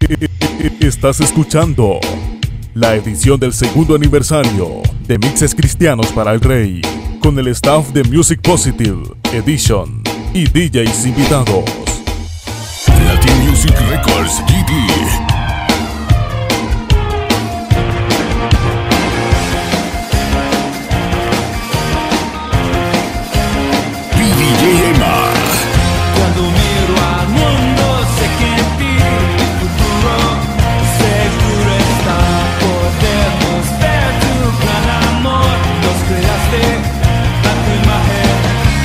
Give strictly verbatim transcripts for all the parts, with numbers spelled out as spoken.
Estás escuchando la edición del segundo aniversario de Mixes Cristianos para el Rey, con el staff de Music Positive Edition y D Js invitados. Latin Music Records G D. Cuando miro al mundo sé que en ti mi futuro seguro está. Podemos ver tu gran amor, nos creaste a tu imagen.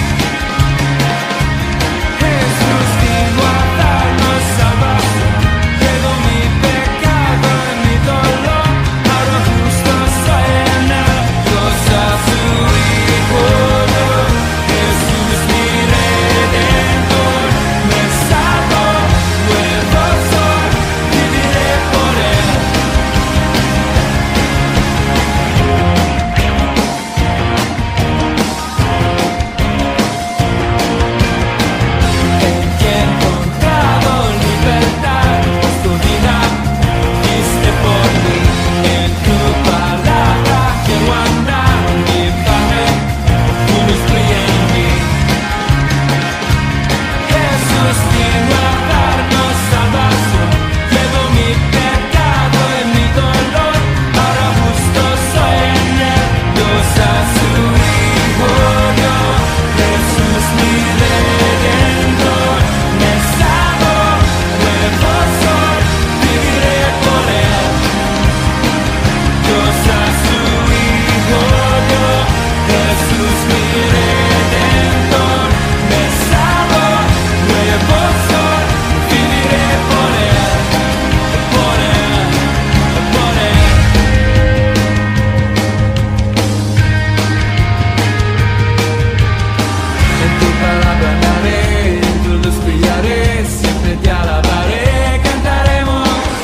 Jesús vino a darnos salvación, quedó mi pecado en mi dolor, ahora justo soy en él. Dios a su Hijo dio, Jesús mi Redentor, me salvó, nuevo soy, viviré por él. En ti he encontrado libertad, tu vida diste por mí. En tu palabra quiero andar, mi Padre, tu luz brilla en mí. Jesús vino a darnos salvación, llevó mi pecado en mi dolor, ahora justo soy en él. Dios a su Hijo dio, Jesús mi Redentor, me salvó, nuevo soy, viviré por él. Dios a su Hijo dio, Jesús mi Redentor, me salvó, nuevo soy, viviré por él, por él, por él. En tu palabra andaré, en tu luz brillaré, siempre te alabaré, cantaremos.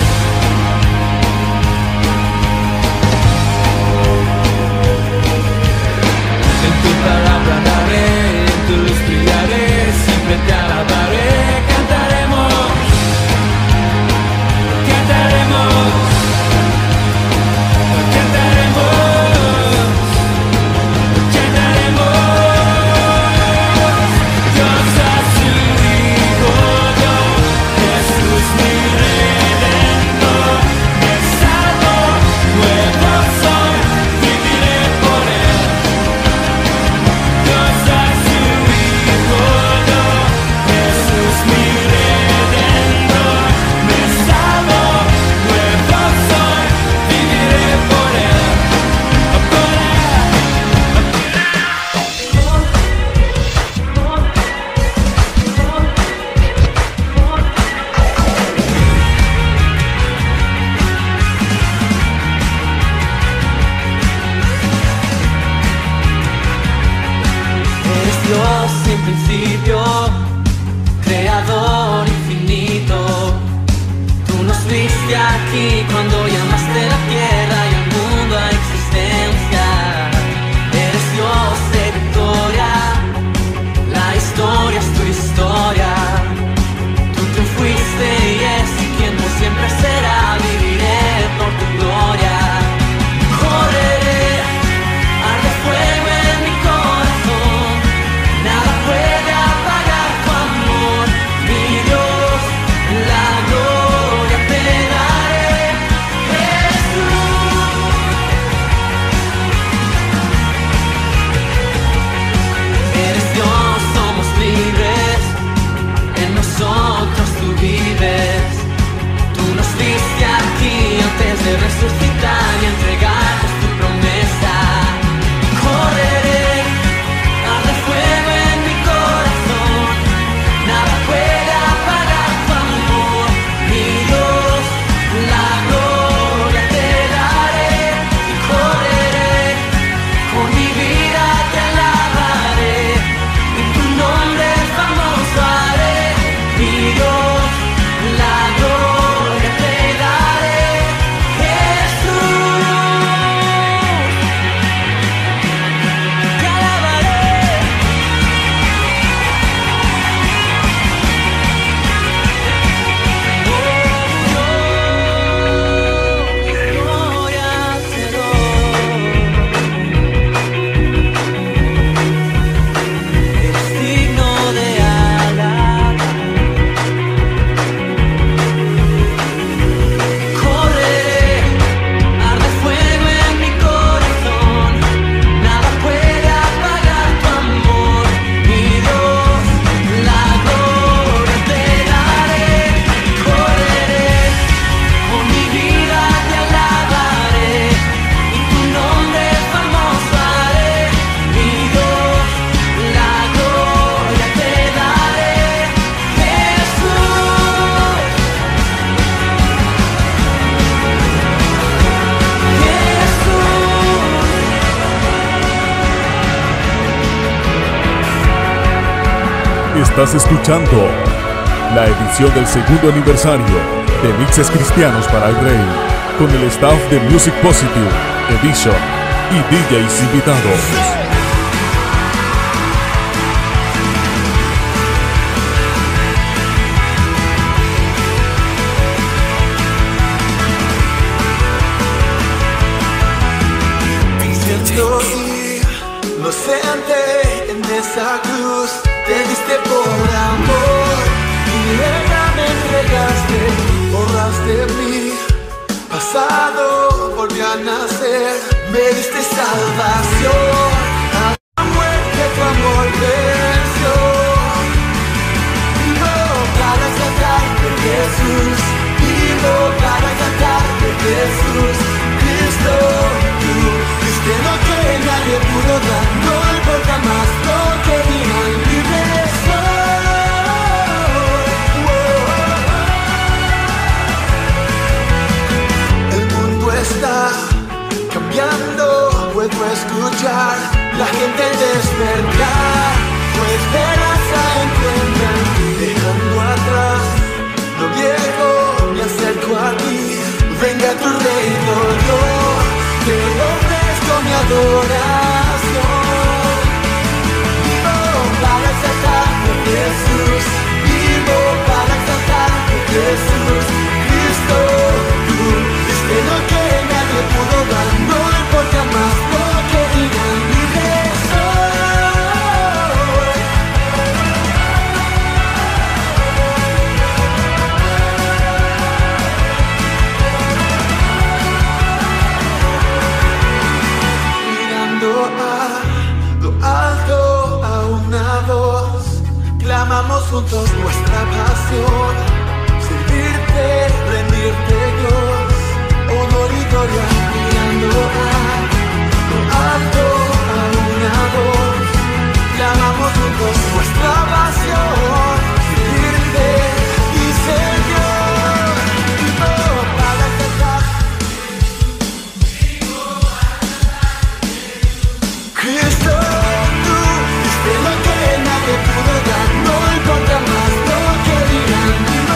En tu palabra andaré, en tu luz brillaré, siempre te alabaré, cantaremos, cantaremos, cantaremos, cantaremos. Dios a su Hijo dio, Jesús mi Redentor, me salvó, nuevo soy, viviré por él. Dios a su Hijo dio, Jesús mi Redentor, me salvó, nuevo soy, viviré por él, por él. Eres Dios sin principio, creador infinito. Tú nos viste aquí cuando llamaste la tierra y el mundo a existencia. Eres Dios de victoria, la historia es tu historia. Tú te fuiste y es quien por siempre será. Viviré por tu gloria. Correré, arde fuego en mi corazón, nada puede apagar tu amor, mi Dios, la gloria te daré. Jesús, Estás escuchando la edición del segundo aniversario de Mixes Cristianos para el Rey, con el staff de Music Positive Edition y D Js invitados. Inocente en esa cruz, te diste por amor y ella me entregaste, borraste mi pasado, volví a nacer, me diste salvación, a la muerte tu amor venció. Vivo para exaltarte, Jesús, vivo para exaltarte, Jesús, Cristo, tú diste lo que nadie pudo dar, no importa más lo que digan, libre soy. El mundo está cambiando, puedo escuchar la gente despertar, tu esperanza encuentran, dejando atrás lo viejo, me acerco a ti, venga tu reino, Dios, te ofrezco mi adoración. Vivo para exaltarte, Jesús, vivo para exaltarte, Jesús, Cristo, tú diste lo que nadie pudo dar, no importa más lo que digan, libre soy. Clamamos juntos nuestra pasión, servirte, rendirte Dios, honor y gloria, mirando a lo alto a una voz. Clamamos juntos nuestra pasión, servirte y Señor, vivo para cantar, Cristo. Pudo dar, no importa más lo que digan,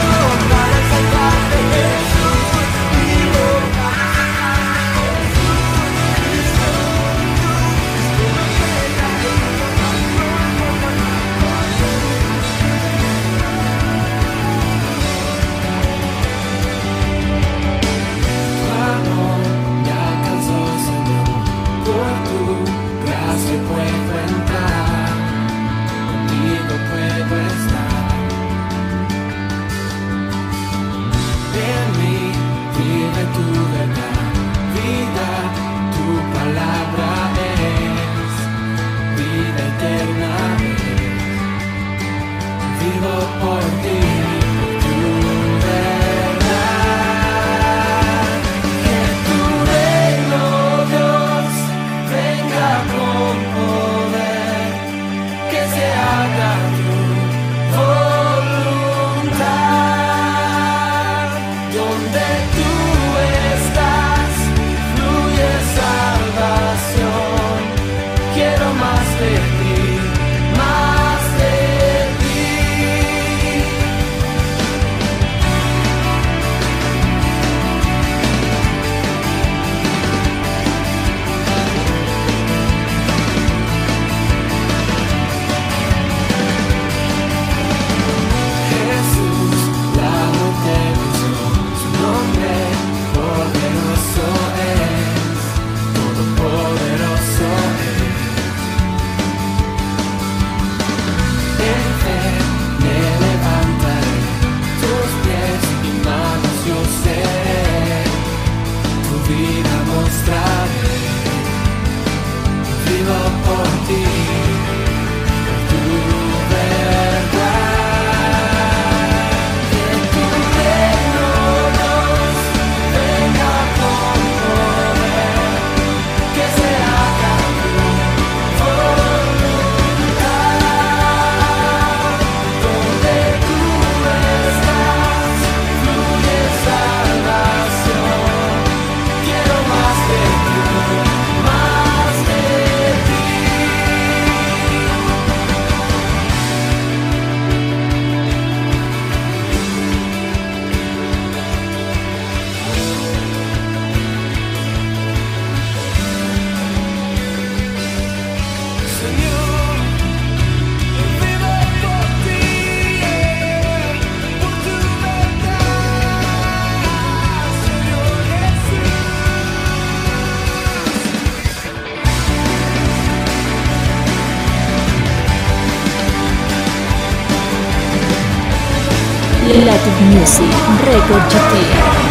Music Record G T.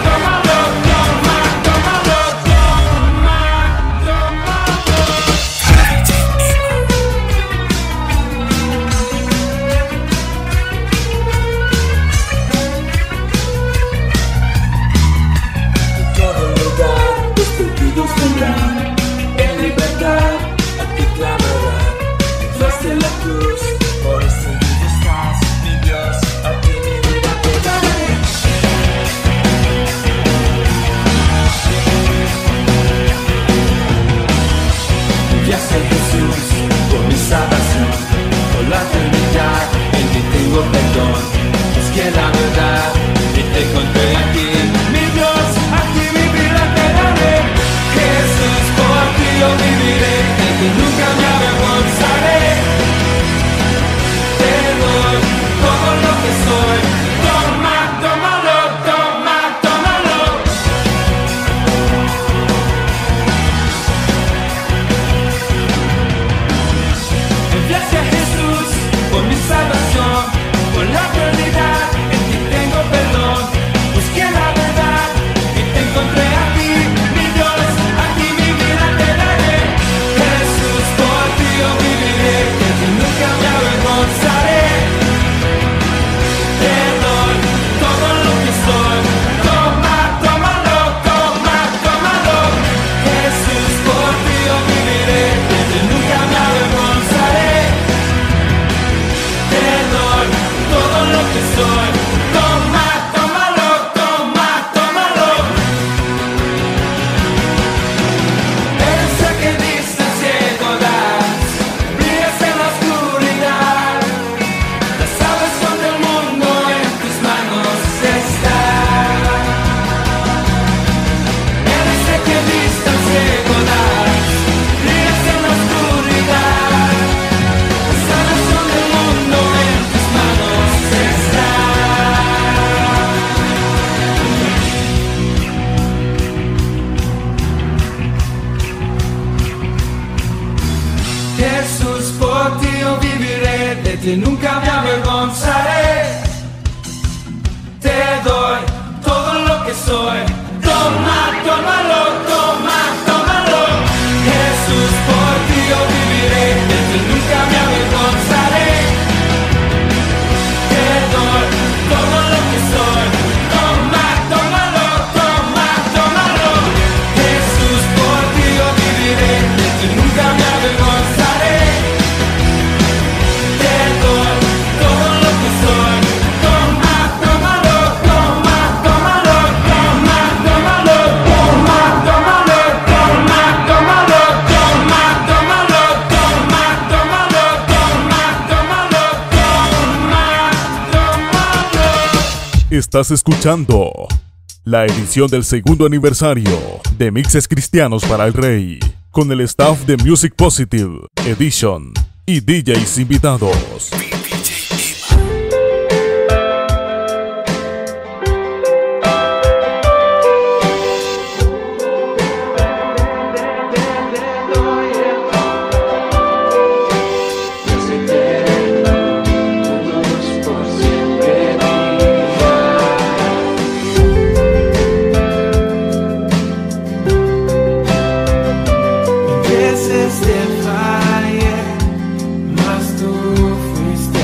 Que nunca me avergonzaré. Te doy todo lo que soy. Toma, tómalo, toma, tómalo. Jesús, por ti yo viviré. De ti nunca me avergonzaré. Te doy todo lo que soy. Toma, tómalo, toma, tómalo. Jesús, por ti yo viviré. De ti nunca me avergonzaré. Estás escuchando la edición del segundo aniversario de Mixes Cristianos para el Rey, con el staff de Music Positive Edition y D Js invitados. Te fallé, mas tú fuiste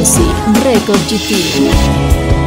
Music Record G T.